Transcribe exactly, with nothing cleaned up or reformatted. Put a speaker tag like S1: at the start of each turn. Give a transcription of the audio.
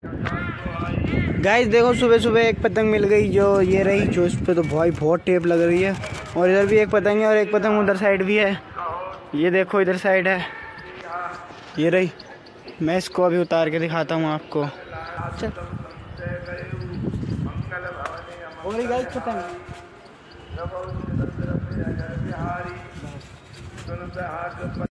S1: Guys देखो सुबह सुबह एक पतंग मिल गई, जो ये रही, जो इस पे तो भाई बहुत टेप लग रही है। और इधर भी एक पतंग है और एक पतंग उधर साइड भी है। ये देखो इधर साइड है, ये रही। मैं इसको अभी उतार के दिखाता हूँ आपको। चल और गाइस पतंग